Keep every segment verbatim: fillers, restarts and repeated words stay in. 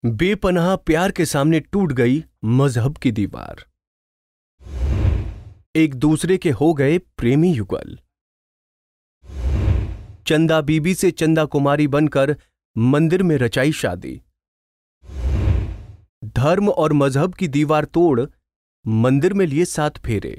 बेपनाह प्यार के सामने टूट गई मजहब की दीवार। एक दूसरे के हो गए प्रेमी युगल। चंदा बीबी से चंदा कुमारी बनकर मंदिर में रचाई शादी। धर्म और मजहब की दीवार तोड़ मंदिर में लिए सात फेरे।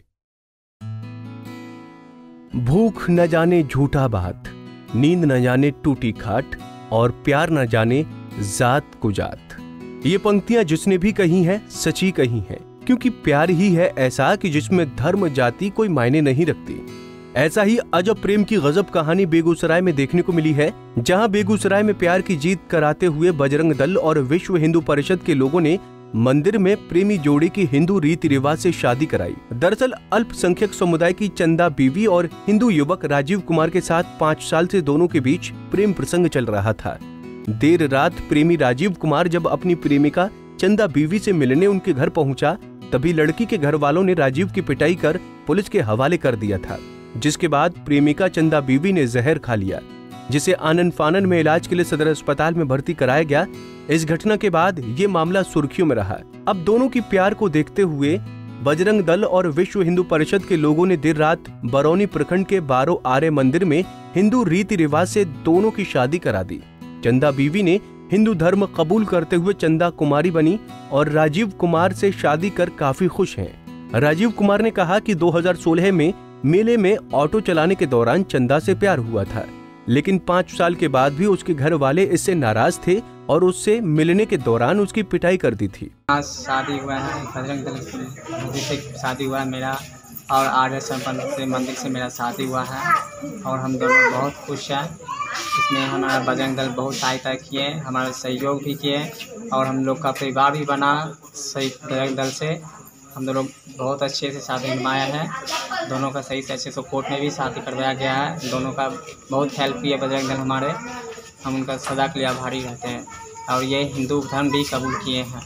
भूख न जाने झूठा बात, नींद न जाने टूटी खाट, और प्यार न जाने जात कुजात। ये पंक्तियां जिसने भी कही हैं सच्ची कही हैं, क्योंकि प्यार ही है ऐसा कि जिसमें धर्म जाति कोई मायने नहीं रखती। ऐसा ही अजब प्रेम की गजब कहानी बेगूसराय में देखने को मिली है, जहां बेगूसराय में प्यार की जीत कराते हुए बजरंग दल और विश्व हिंदू परिषद के लोगों ने मंदिर में प्रेमी जोड़ी की हिंदू रीति रिवाज से शादी कराई। दरअसल अल्पसंख्यक समुदाय की चंदा बीवी और हिंदू युवक राजीव कुमार के साथ पाँच साल से दोनों के बीच प्रेम प्रसंग चल रहा था। देर रात प्रेमी राजीव कुमार जब अपनी प्रेमिका चंदा बीवी से मिलने उनके घर पहुंचा, तभी लड़की के घर वालों ने राजीव की पिटाई कर पुलिस के हवाले कर दिया था, जिसके बाद प्रेमिका चंदा बीवी ने जहर खा लिया, जिसे आनन फानन में इलाज के लिए सदर अस्पताल में भर्ती कराया गया। इस घटना के बाद ये मामला सुर्खियों में रहा। अब दोनों की प्यार को देखते हुए बजरंग दल और विश्व हिंदू परिषद के लोगों ने देर रात बरौनी प्रखंड के बारो आर्य मंदिर में हिंदू रीति रिवाज से दोनों की शादी करा दी। चंदा बीवी ने हिंदू धर्म कबूल करते हुए चंदा कुमारी बनी और राजीव कुमार से शादी कर काफी खुश हैं। राजीव कुमार ने कहा कि दो हज़ार सोलह में मेले में ऑटो चलाने के दौरान चंदा से प्यार हुआ था, लेकिन पाँच साल के बाद भी उसके घर वाले इससे नाराज थे और उससे मिलने के दौरान उसकी पिटाई कर दी थी। आज शादी हुआ है, बजरंग दल से शादी हुआ है मेरा, और आर्य संपन्न से मंदिर से मेरा शादी हुआ है, और हम दोनों बहुत खुश हैं। इसमें हमारा बजरंग दल बहुत सहायता किए, हमारा सहयोग भी किए, और हम लोग का परिवार भी बना सही बजरंग दल से। हम दोनों बहुत अच्छे से शादी निभाया है, दोनों का सही से अच्छे से कोर्ट में भी शादी करवाया गया है। दोनों का बहुत हेल्प किया बजरंग दल हमारे, हम उनका सदा के लिए आभारी रहते हैं। और ये हिंदू धर्म भी कबूल किए हैं।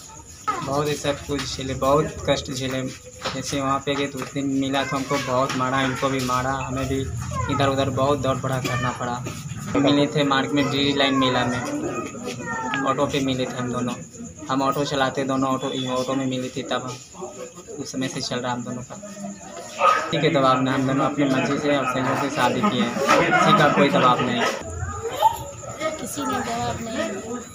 बहुत ऐसा कुछ झेले, बहुत कष्ट झेले। जैसे वहाँ पे गए तो उस दिन मिला तो हमको बहुत मारा, इनको भी मारा, हमें भी इधर उधर बहुत दौड़ बढ़ा करना पड़ा। मिले थे मार्ग में डी लाइन मेला में, ऑटो पे मिले थे हम दोनों। हम ऑटो चलाते दोनों, ऑटो ऑटो में मिले थे, तब उस समय से चल रहा हम दोनों का। किसी के दबाव में हम दोनों अपनी मर्जी से और सहयोग से शादी किए हैं, किसी का कोई दबाव नहीं, किसी ने दबाव नहीं।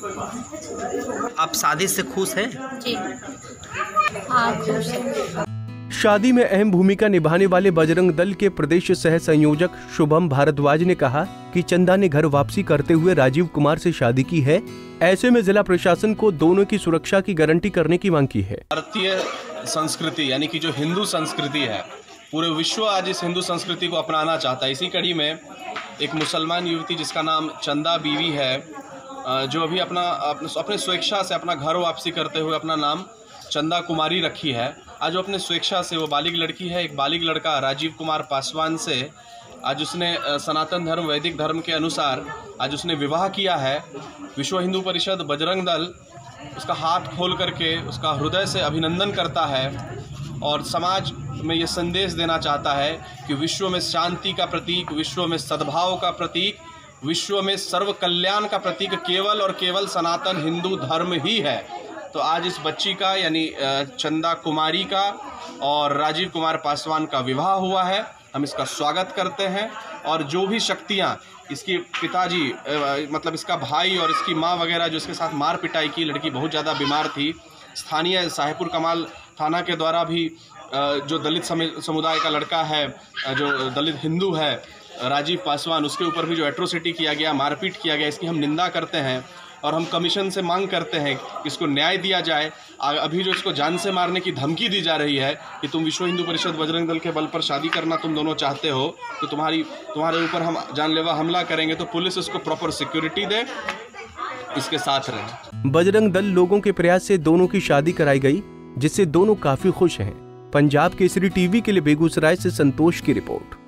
आप शादी से खुश हैं? जी हाँ, खुश हैं। शादी में अहम भूमिका निभाने वाले बजरंग दल के प्रदेश सह संयोजक शुभम भारद्वाज ने कहा कि चंदा ने घर वापसी करते हुए राजीव कुमार से शादी की है। ऐसे में जिला प्रशासन को दोनों की सुरक्षा की गारंटी करने की मांग की है। भारतीय संस्कृति यानी कि जो हिंदू संस्कृति है, पूरे विश्व आज इस हिंदू संस्कृति को अपनाना चाहता है। इसी कड़ी में एक मुसलमान युवती जिसका नाम चंदा बीवी है, जो अभी अपना अपने स्वेच्छा से अपना घर वापसी करते हुए अपना नाम चंदा कुमारी रखी है। आज वो अपने स्वेच्छा से, वो बालिग लड़की है, एक बालिग लड़का राजीव कुमार पासवान से आज उसने सनातन धर्म वैदिक धर्म के अनुसार आज उसने विवाह किया है। विश्व हिंदू परिषद बजरंग दल उसका हाथ खोल करके उसका हृदय से अभिनंदन करता है और समाज में ये संदेश देना चाहता है कि विश्व में शांति का प्रतीक, विश्व में सद्भाव का प्रतीक, विश्व में सर्व कल्याण का प्रतीक केवल और केवल सनातन हिंदू धर्म ही है। तो आज इस बच्ची का यानी चंदा कुमारी का और राजीव कुमार पासवान का विवाह हुआ है। हम इसका स्वागत करते हैं, और जो भी शक्तियां इसके पिताजी मतलब इसका भाई और इसकी माँ वगैरह जो इसके साथ मार पिटाई की, लड़की बहुत ज़्यादा बीमार थी। स्थानीय साहेबपुर कमाल थाना के द्वारा भी जो दलित समुदाय का लड़का है, जो दलित हिंदू है राजीव पासवान, उसके ऊपर भी जो एट्रोसिटी किया गया, मारपीट किया गया, इसकी हम निंदा करते हैं और हम कमीशन से मांग करते हैं कि इसको न्याय दिया जाए। अभी जो इसको जान से मारने की धमकी दी जा रही है कि तुम विश्व हिंदू परिषद बजरंग दल के बल पर शादी करना तुम दोनों चाहते हो, तो तुम्हारी तुम्हारे ऊपर हम जानलेवा हमला करेंगे, तो पुलिस इसको प्रॉपर सिक्योरिटी दे, इसके साथ रहे। बजरंग दल लोगों के प्रयास से दोनों की शादी कराई गई, जिससे दोनों काफी खुश हैं। पंजाब केसरी टीवी के लिए बेगूसराय से संतोष की रिपोर्ट।